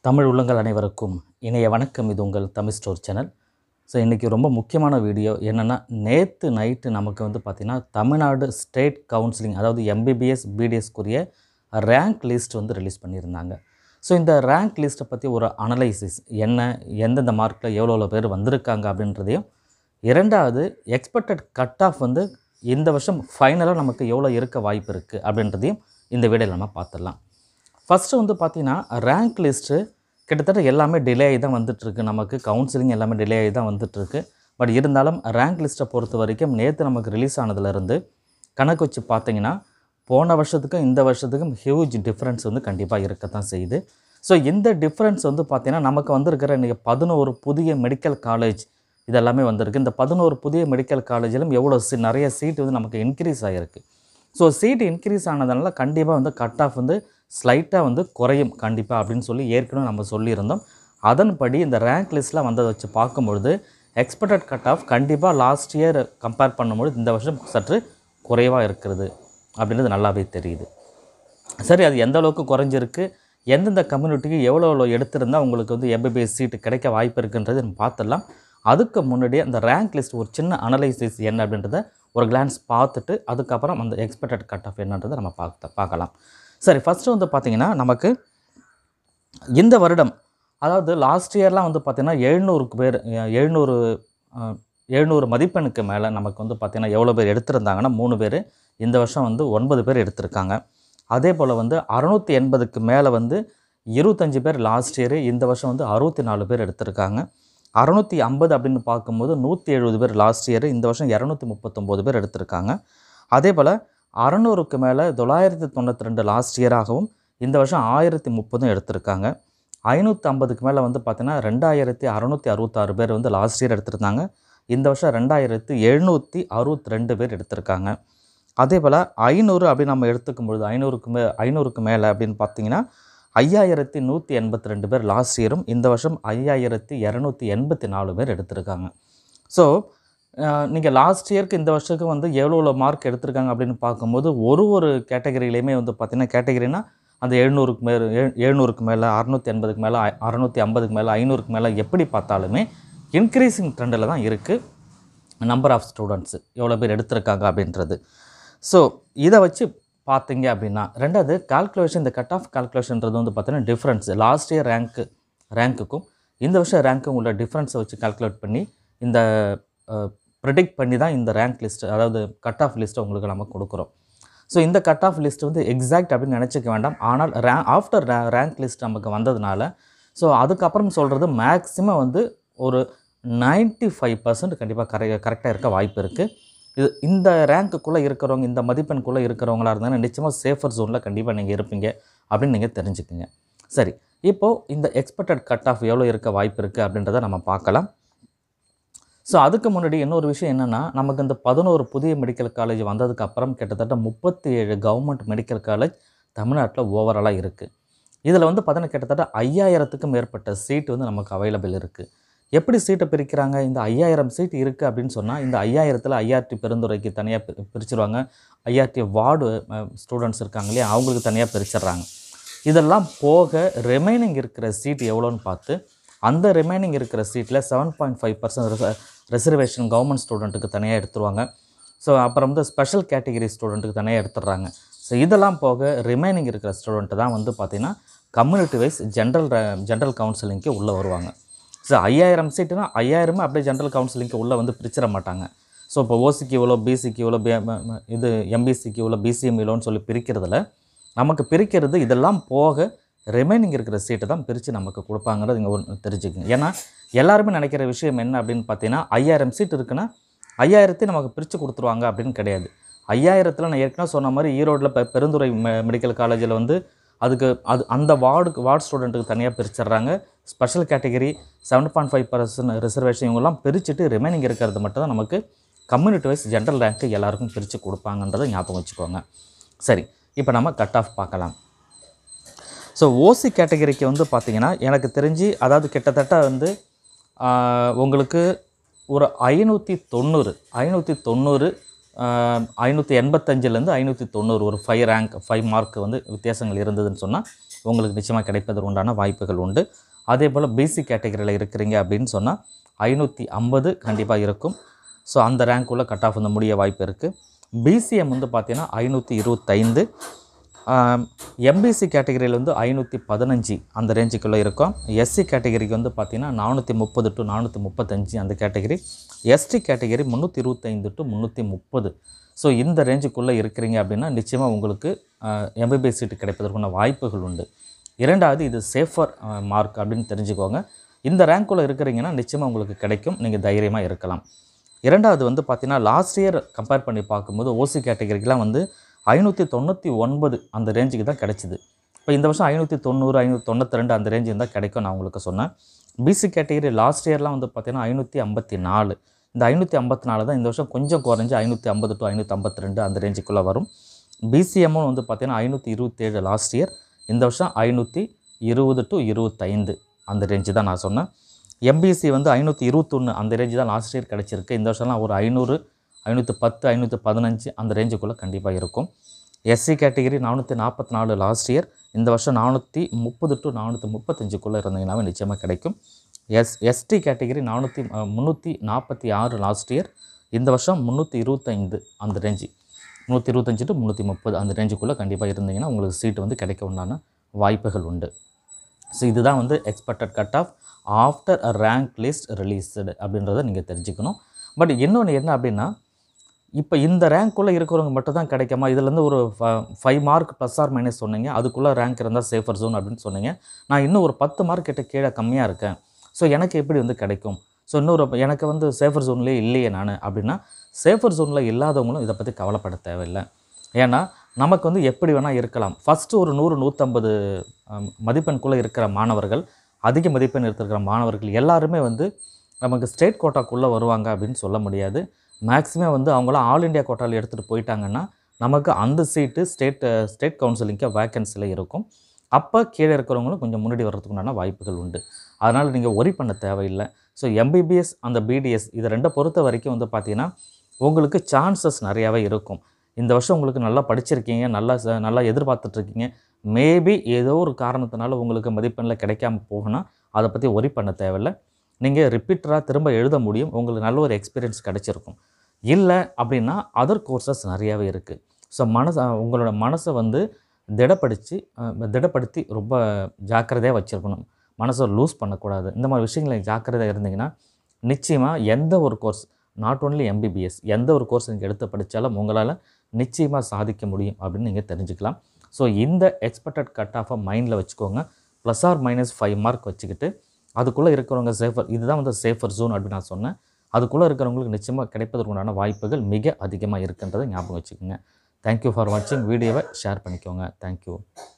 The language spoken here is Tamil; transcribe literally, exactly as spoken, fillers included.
தமிழ் உள்ளங்கள் அனைவருக்கும் இணைய வணக்கம். இது உங்கள் தமிழ்ஸ்டோர் சேனல். ஸோ இன்றைக்கி ரொம்ப முக்கியமான வீடியோ என்னென்னா, நேற்று நைட்டு நமக்கு வந்து பார்த்திங்கன்னா தமிழ்நாடு ஸ்டேட் கவுன்சிலிங், அதாவது எம்பிபிஎஸ் பிடிஎஸ்க்குரிய ரேங்க் லிஸ்ட் வந்து ரிலீஸ் பண்ணியிருந்தாங்க. ஸோ இந்த ரேங்க் லிஸ்ட்டை பற்றி ஒரு அனலைசிஸ் என்ன, எந்தெந்த மார்க்கில் எவ்வளோ எவ்வளோ பேர் வந்திருக்காங்க அப்படின்றதையும், இரண்டாவது எக்ஸ்பெக்டட் கட் ஆஃப் வந்து இந்த வருஷம் ஃபைனலாக நமக்கு எவ்வளோ இருக்க வாய்ப்பு இருக்குது அப்படின்றதையும் இந்த வீடியோவில் நம்ம பார்த்துடலாம். ஃபஸ்ட்டு வந்து பார்த்திங்கன்னா, ரேங்க் லிஸ்ட்டு கிட்டத்தட்ட எல்லாமே டிலே ஆகி தான் வந்துட்டுருக்கு. நமக்கு கவுன்சிலிங் எல்லாமே டிலே ஆகி தான் வந்துட்டுருக்கு. பட் இருந்தாலும் ரேங்க் லிஸ்ட்டை பொறுத்த வரைக்கும் நேற்று நமக்கு ரிலீஸ் ஆனதுலேருந்து கணக்கு வச்சு பார்த்திங்கன்னா, போன வருஷத்துக்கும் இந்த வருஷத்துக்கும் ஹியூஜ் டிஃப்ரென்ஸ் வந்து கண்டிப்பாக இருக்க தான் செய்யுது. ஸோ இந்த டிஃப்ரென்ஸ் வந்து பார்த்திங்கன்னா, நமக்கு வந்திருக்கிற இன்றைக்கி பதினோரு புதிய மெடிக்கல் காலேஜ் இதெல்லாமே வந்திருக்கு. இந்த பதினோரு புதிய மெடிக்கல் காலேஜிலும் எவ்வளோ சி நிறைய சீட் வந்து நமக்கு இன்க்ரீஸ் ஆகிருக்கு. ஸோ சீட் இன்க்ரீஸ் ஆனதுனால கண்டிப்பாக வந்து கட் ஆஃப் வந்து ஸ்லைட்டாக வந்து குறையும் கண்டிப்பாக அப்படின்னு சொல்லி ஏற்கனவே நம்ம சொல்லியிருந்தோம். அதன்படி இந்த ரேங்க் லிஸ்ட்டில் வந்ததை வச்சு பார்க்கும்பொழுது எக்ஸ்பெக்டட் கட் ஆஃப் கண்டிப்பாக லாஸ்ட் இயர் கம்பேர் பண்ணும்பொழுது இந்த வருஷம் சற்று குறைவாக இருக்கிறது அப்படின்றது நல்லாவே தெரியுது. சரி, அது எந்த அளவுக்கு குறைஞ்சிருக்கு, எந்தெந்த கம்யூனிட்டிக்கு எவ்வளோ எவ்வளோ எடுத்திருந்தால் உங்களுக்கு வந்து எம்பிபிஎஸ் சீட்டு கிடைக்க வாய்ப்பு இருக்குன்றது நம்ம பார்த்துடலாம். அதுக்கு முன்னாடியே அந்த ரேங்க் லிஸ்ட் ஒரு சின்ன அனலைசிஸ் என்ன அப்படின்றத ஒரு கிளான்ஸ் பார்த்துட்டு அதுக்கப்புறம் அந்த எக்ஸ்பெக்டட் கட் ஆஃப் என்னன்றதை நம்ம பார்த்து பார்க்கலாம். சரி, ஃபஸ்ட்டு வந்து பார்த்திங்கன்னா, நமக்கு இந்த வருடம், அதாவது லாஸ்ட் இயர்லாம் வந்து பார்த்திங்கன்னா எழுநூறுக்கு பேர் எழுநூறு எழுநூறு மதிப்பெண்ணுக்கு மேலே நமக்கு வந்து பார்த்திங்கன்னா எவ்வளோ பேர் எடுத்திருந்தாங்கன்னா மூணு பேர். இந்த வருஷம் வந்து ஒன்பது பேர் எடுத்திருக்காங்க. அதே போல் வந்து அறுநூற்றி எண்பதுக்கு மேலே வந்து இருபத்தஞ்சி பேர் லாஸ்ட் இயரு. இந்த வருஷம் வந்து அறுபத்தி நாலு பேர் எடுத்திருக்காங்க. அறுநூற்றி ஐம்பது அப்படின்னு பார்க்கும்போது நூற்றி எழுபது பேர் லாஸ்ட் இயரு. இந்த வருஷம் இரநூத்தி முப்பத்தொம்போது பேர் எடுத்திருக்காங்க. அதே போல் அறநூறுக்கு மேலே தொள்ளாயிரத்தி தொண்ணூற்றி ரெண்டு லாஸ்ட் இயராகவும் இந்த வருஷம் ஆயிரத்தி முப்பதும் எடுத்திருக்காங்க. ஐநூற்றி ஐம்பதுக்கு மேலே வந்து பார்த்திங்கன்னா ரெண்டாயிரத்தி அறநூற்றி அறுபத்தாறு பேர் வந்து லாஸ்ட் இயர் எடுத்திருந்தாங்க. இந்த வருஷம் ரெண்டாயிரத்தி எழுநூற்றி அறுபத்தி ரெண்டு பேர் எடுத்திருக்காங்க. அதே போல் ஐநூறு அப்படின்னு நம்ம எடுத்துக்கும் பொழுது ஐநூறுக்கு மே ஐநூறுக்கு மேலே அப்படின்னு பார்த்திங்கன்னா ஐயாயிரத்தி நூற்றி எண்பத்தி ரெண்டு பேர் லாஸ்ட் இயரும் இந்த வருஷம் ஐயாயிரத்தி இரநூத்தி எண்பத்தி நாலு பேர் எடுத்திருக்காங்க. ஸோ நீங்கள் லாஸ்ட் இயருக்கு இந்த வருஷத்துக்கு வந்து எவ்வளோ எவ்வளோ மார்க் எடுத்திருக்காங்க அப்படின்னு பார்க்கும்போது ஒரு ஒரு கேட்டகரியிலையுமே வந்து பார்த்திங்கன்னா, கேட்டகரினா அந்த எழுநூறுக்கு மேலே எழுநூறுக்கு மேலே அறுநூற்றி எண்பதுக்கு மேலே அறுநூற்றி ஐம்பதுக்கு மேலே ஐநூறுக்கு மேலே எப்படி பார்த்தாலுமே இன்க்ரீஸிங் ட்ரெண்டில் தான் இருக்குது நம்பர் ஆஃப் ஸ்டூடெண்ட்ஸு எவ்வளோ பேர் எடுத்திருக்காங்க அப்படின்றது. ஸோ இதை வச்சு பார்த்தீங்க அப்படின்னா, ரெண்டாவது கால்குலேஷன், இந்த கட் ஆஃப் கால்குலேஷன்றது வந்து பார்த்தீங்கன்னா டிஃப்ரென்ஸ் லாஸ்ட் இயர் ரேங்க்கு ரேங்க்குக்கும் இந்த வருஷம் ரேங்க்கும் உள்ள டிஃப்ரென்ஸை வச்சு கால்குலேட் பண்ணி இந்த ப்ரிடிக்ட் பண்ணி தான் இந்த ரேங்க் லிஸ்ட்டு, அதாவது கட் ஆஃப் லிஸ்ட்டை உங்களுக்கு நம்ம கொடுக்குறோம். ஸோ இந்த கட் ஆஃப் லிஸ்ட் வந்து எக்ஸாக்ட் அப்படின்னு நினச்சிக்க வேண்டாம். ஆனால் ரே ஆஃப்டர் ரே ரேங்க் லிஸ்ட் நமக்கு வந்ததுனால ஸோ அதுக்கப்புறம் சொல்கிறது மேக்ஸிமம் வந்து ஒரு நைன்ட்டி ஃபைவ் பர்சன்ட் கண்டிப்பாக கரெ கரெக்டாக இருக்க வாய்ப்பு இருக்குது. இது இந்த ரேங்க்குள்ளே இருக்கிறவங்க, இந்த மதிப்பெண்குள்ளே இருக்கிறவங்களா இருந்தாங்கன்னா நிச்சயமாக சேஃபர் ஜோனில் கண்டிப்பாக நீங்கள் இருப்பீங்க அப்படின்னு நீங்கள் தெரிஞ்சுக்குங்க. சரி, இப்போது இந்த எக்ஸ்பெக்டட் கட் ஆஃப் எவ்வளோ இருக்க வாய்ப்பு இருக்குது அப்படின்றத நம்ம பார்க்கலாம். ஸோ அதுக்கு முன்னாடி இன்னொரு விஷயம் என்னென்னா, நமக்கு இந்த பதினோரு புதிய மெடிக்கல் காலேஜ் வந்ததுக்கப்புறம் கிட்டத்தட்ட முப்பத்தி ஏழு கவர்மெண்ட் மெடிக்கல் காலேஜ் தமிழ்நாட்டில் ஓவராலாக இருக்குது. இதில் வந்து பார்த்தீங்கன்னா கிட்டத்தட்ட ஐயாயிரத்துக்கும் மேற்பட்ட சீட்டு வந்து நமக்கு அவைலபிள் இருக்குது. எப்படி சீட்டை பிரிக்கிறாங்க? இந்த ஐயாயிரம் சீட் இருக்குது அப்படின்னு சொன்னால் இந்த ஐயாயிரத்தில் ஐஆர்டி பெருந்துறைக்கு தனியாக பி பிரிச்சுருவாங்க. ஐஆர்டி வார்டு ஸ்டூடெண்ட்ஸ் இருக்காங்க இல்லையா, அவங்களுக்கு தனியாக பிரிச்சிடுறாங்க. இதெல்லாம் போக ரிமைனிங் இருக்கிற சீட் எவ்வளோன்னு பார்த்து அந்த ரிமைனிங் இருக்கிற சீட்டில் seven point five percent reservation government ஸ்டூடெண்ட்டுக்கு தனியாக எடுத்துருவாங்க. ஸோ அப்புறம் வந்து ஸ்பெஷல் கேட்டகிரி ஸ்டூடெண்ட்டுக்கு தனியாக எடுத்துடுறாங்க. ஸோ இதெல்லாம் போக ரிமைனிங் இருக்கிற ஸ்டூடெண்ட்டு தான் வந்து பார்த்திங்கன்னா கம்யூனிட்டி வைஸ் ஜென்ரல் ஜென்ரல் கவுன்சிலிங்க்கு உள்ளே வருவாங்க. ஸோ ஐயாயிரம் சீட்டுனா ஐயாயிரமே அப்படியே ஜென்ரல் கவுன்சிலிங்க்கு உள்ளே வந்து பிரிச்சிட மாட்டாங்க. ஸோ இப்போ ஓசிக்கு இவ்வளோ, பிசிக்கு இவ்வளோ, இது எம்பிசிக்கு இவ்வளோ, பிசிஎம் இவ்வளோன்னு சொல்லி பிரிக்கிறதுல நமக்கு பிரிக்கிறது இதெல்லாம் போக ரிமைனிங் இருக்கிற சீட்டை தான் பிரித்து நமக்கு கொடுப்பாங்கிறது இங்கே ஒன்று தெரிஞ்சுக்கங்க. ஏன்னா எல்லாருமே நினைக்கிற விஷயம் என்ன அப்படின்னு பார்த்தீங்கன்னா, ஐயாயிரம் சீட் இருக்குன்னா ஐயாயிரத்தையும் நமக்கு பிரித்து கொடுத்துருவாங்க அப்படின்னு கிடையாது. ஐயாயிரத்தில் நான் ஏற்கனவே சொன்ன மாதிரி ஈரோட்டில் இப்போ பெருந்துறை மெ மெடிக்கல் காலேஜில் வந்து அதுக்கு அது அந்த வார்டுக்கு வார்டு ஸ்டூடெண்ட்டுக்கு தனியாக பிரிச்சிடுறாங்க. Special category seven point five percent reservation இவங்கெல்லாம் பிரிச்சுட்டு ரிமைனிங் இருக்கிறது மட்டும் தான் நமக்கு கம்யூனிட்டி வைஸ் ஜென்ரல் ரேங்க்கு எல்லாருக்கும் பிரித்து கொடுப்பாங்கன்றதை ஞாபகம் வச்சுக்கோங்க. சரி, இப்போ நம்ம கட் ஆஃப் பார்க்கலாம். ஸோ ஓசி கேட்டகரிக்கு வந்து பார்த்திங்கன்னா எனக்கு தெரிஞ்சு, அதாவது கிட்டத்தட்ட வந்து உங்களுக்கு ஒரு ஐநூற்றி தொண்ணூறு ஐநூற்றி தொண்ணூறு ஐநூற்றி எண்பத்தஞ்சிலேருந்து ஐநூற்றி தொண்ணூறு ஒரு ஃபைவ் ரேங்க் ஃபைவ் மார்க் வந்து வித்தியாசங்கள் இருந்ததுன்னு சொன்னால் உங்களுக்கு நிச்சயமாக கிடைப்பதற்கு உண்டான வாய்ப்புகள் உண்டு. அதே போல் பிசி கேட்டகரியில் இருக்கிறீங்க அப்படின்னு சொன்னால் ஐநூற்றி ஐம்பது கண்டிப்பாக இருக்கும். ஸோ அந்த ரேங்க்குள்ளே கட் ஆஃப் வந்து முடிய வாய்ப்பு இருக்குது. பிசிஎம் வந்து பார்த்திங்கன்னா ஐநூற்றி இருபத்தைந்து, எம்பிசி கேட்டகரியில் வந்து ஐநூற்றி பதினஞ்சு அந்த ரேஞ்சுக்குள்ளே இருக்கும். எஸ்சி கேட்டகரிக்கு வந்து பார்த்திங்கன்னா நானூற்றி முப்பது டு நானூற்றி முப்பத்தஞ்சு அந்த கேட்டகரி. எஸ்டி கேட்டகரி முந்நூற்றி இருபத்தைந்து டு முந்நூற்றி முப்பது. ஸோ இந்த ரேஞ்சுக்குள்ளே இருக்கிறீங்க அப்படின்னா நிச்சயமாக உங்களுக்கு எம்பிபிஎஸ் சீட்டு கிடைப்பதற்கான வாய்ப்புகள் உண்டு. இரண்டாவது, இது சேஃபர் மார்க் அப்படின்னு தெரிஞ்சுக்கோங்க. இந்த ரேங்க்குள்ளே இருக்கிறீங்கன்னா நிச்சயமாக உங்களுக்கு கிடைக்கும், நீங்கள் தைரியமாக இருக்கலாம். இரண்டாவது வந்து பார்த்திங்கன்னா லாஸ்ட் இயர் கம்பேர் பண்ணி பார்க்கும்போது ஓசி கேட்டகரிக்கெலாம் வந்து ஐநூற்றி தொண்ணூற்றி ஒன்பது அந்த ரேஞ்சுக்கு தான் கிடச்சிது. இப்போ இந்த வருஷம் ஐநூற்றி தொண்ணூறு ஐநூற்றி தொண்ணூற்றி ரெண்டு அந்த ரேஞ்சு தான் கிடைக்கும் நான் உங்களுக்கு சொன்னேன். பிசி கேட்டகரி லாஸ்ட் இயர்லாம் வந்து பார்த்திங்கன்னா ஐநூற்றி ஐம்பத்தி நாலு இந்த ஐநூற்றி ஐம்பத்தி நாலு தான் இந்த வருஷம் கொஞ்சம் குறைஞ்சி ஐநூற்றி ஐம்பது டு ஐநூற்றி ஐம்பத்தி ரெண்டு அந்த ரேஞ்சுக்குள்ளே வரும். பிசிஎம்மும் வந்து பார்த்திங்கன்னா ஐநூற்றி இருபத்தேழு லாஸ்ட் இயர், இந்த வருஷம் ஐநூற்றி இருபது டு இருபத்தைந்து அந்த ரேஞ்சு தான் நான் சொன்னேன். எம்பிசி வந்து ஐநூற்றி இருபத்தொன்று அந்த ரேஞ்சு தான் லாஸ்ட் இயர் கிடச்சிருக்கு. இந்த வருஷம்லாம் ஒரு ஐநூறு ஐநூற்றி பத்து ஐநூற்றி பதினஞ்சு அந்த ரேஞ்சுக்குள்ளே கண்டிப்பாக இருக்கும். எஸ்சி கேட்டகரி நானூற்றி நாற்பத்தி நாலு லாஸ்ட் இயர், இந்த வருஷம் நானூற்றி முப்பது டு நானூற்றி முப்பத்தஞ்சுக்குள்ளே இருந்தீங்கன்னாவே நிச்சயமாக கிடைக்கும். எஸ் எஸ்டி கேட்டகரி நானூற்றி முந்நூற்றி நாற்பத்தி ஆறு லாஸ்ட் இயர், இந்த வருஷம் முந்நூற்றி இருபத்தைந்து அந்த ரேஞ்சு, முந்நூற்றி இருபத்தஞ்சு டு முந்நூற்றி முப்பது அந்த ரேஞ்சுக்குள்ளே கண்டிப்பாக இருந்தீங்கன்னா உங்களுக்கு சீட்டு வந்து கிடைக்க உண்டான வாய்ப்புகள் உண்டு. ஸோ இதுதான் வந்து expected cut off after a rank list released அப்படின்றத நீங்கள் தெரிஞ்சுக்கணும். பட் இன்னொன்று என்ன அப்படின்னா, இப்போ இந்த ரேங்க்குள்ளே இருக்கிறவங்க மட்டும் தான் கிடைக்குமா? இதுலேருந்து ஒரு five mark plus or minus சொன்னீங்க, அதுக்குள்ளே ரேங்க் இருந்தால் சேஃபர் ஜோன் அப்படின்னு சொன்னீங்க. நான் இன்னும் ஒரு பத்து மார்க் கிட்ட கீழே கம்மியாக இருக்கேன், ஸோ எனக்கு எப்படி வந்து கிடைக்கும்? ஸோ இன்னொரு எனக்கு வந்து சேஃபர் ஜோன்லேயே இல்லையே நான் அப்படின்னா, சேஃபர் ஜோனில் இல்லாதவங்களும் இதை பற்றி கவலைப்பட தேவையில்லை. ஏன்னா நமக்கு வந்து எப்படி வேணால் இருக்கலாம். ஃபஸ்ட்டு ஒரு நூறு நூற்றம்பது மதிப்பெண்குள்ளே இருக்கிற மாணவர்கள், அதிக மதிப்பெண் எடுத்துருக்கிற மாணவர்கள் எல்லாருமே வந்து நமக்கு ஸ்டேட் கோட்டாக்குள்ளே வருவாங்க அப்படின்னு சொல்ல முடியாது. மேக்ஸிமம் வந்து அவங்களாம் ஆல் இண்டியா கோட்டாவில் எடுத்துகிட்டு போயிட்டாங்கன்னா நமக்கு அந்த சீட்டு ஸ்டேட் ஸ்டேட் கவுன்சிலிங்க்கு வேக்கன்சியில் இருக்கும். அப்போ கீழே இருக்கிறவங்களும் கொஞ்சம் முன்னாடி வர்றதுக்குண்டான வாய்ப்புகள் உண்டு. அதனால் நீங்கள் ஒரி பண்ண தேவையில்லை. ஸோ எம்பிபிஎஸ் அந்த பிடிஎஸ் இது ரெண்டை பொறுத்த வரைக்கும் வந்து பார்த்திங்கன்னா உங்களுக்கு சான்சஸ் நிறையாவே இருக்கும். இந்த வருஷம் உங்களுக்கு நல்லா படிச்சிருக்கீங்க, நல்லா நல்லா எதிர்பார்த்துட்ருக்கீங்க, மேபி ஏதோ ஒரு காரணத்தினால உங்களுக்கு மதிப்பெண்ணில் கிடைக்காம போகணும், அதை பற்றி ஒரி பண்ண தேவையில்லை. நீங்கள் ரிப்பீட்டராக திரும்ப எழுத முடியும், உங்களுக்கு நல்ல ஒரு எக்ஸ்பீரியன்ஸ் கிடச்சிருக்கும். இல்லை அப்படின்னா அதர் கோர்சஸ் நிறையாவே இருக்குது. ஸோ மனசை உங்களோட மனசை வந்து திடப்படுத்தி திடப்படுத்தி ரொம்ப ஜாக்கிரதையாக வச்சுருக்கணும். மனசை லூஸ் பண்ணக்கூடாது. இந்த மாதிரி விஷயங்களை ஜாக்கிரதையாக இருந்தீங்கன்னா நிச்சயமாக எந்த ஒரு கோர்ஸ், நாட் ஓன்லி எம்பிபிஎஸ், எந்த ஒரு கோர்ஸ் நீங்கள் எடுத்து படித்தாலும் உங்களால் நிச்சயமாக சாதிக்க முடியும் அப்படின்னு நீங்கள் தெரிஞ்சுக்கலாம். ஸோ இந்த எக்ஸ்பெக்டட் கட் ஆஃபை மைண்டில் வச்சுக்கோங்க. Plus or minus five mark வச்சுக்கிட்டு அதுக்குள்ளே இருக்கிறவங்க சேஃபர், இதுதான் வந்து சேஃபர் ஜோன் அப்படின்னு நான் சொன்னேன். அதுக்குள்ளே இருக்கிறவங்களுக்கு நிச்சயமாக கிடைப்பதற்குண்டான வாய்ப்புகள் மிக அதிகமாக இருக்குன்றதை ஞாபகம் வச்சுக்கோங்க. தேங்க்யூ ஃபார் வாட்சிங். வீடியோவை ஷேர் பண்ணிக்கோங்க. தேங்க்யூ.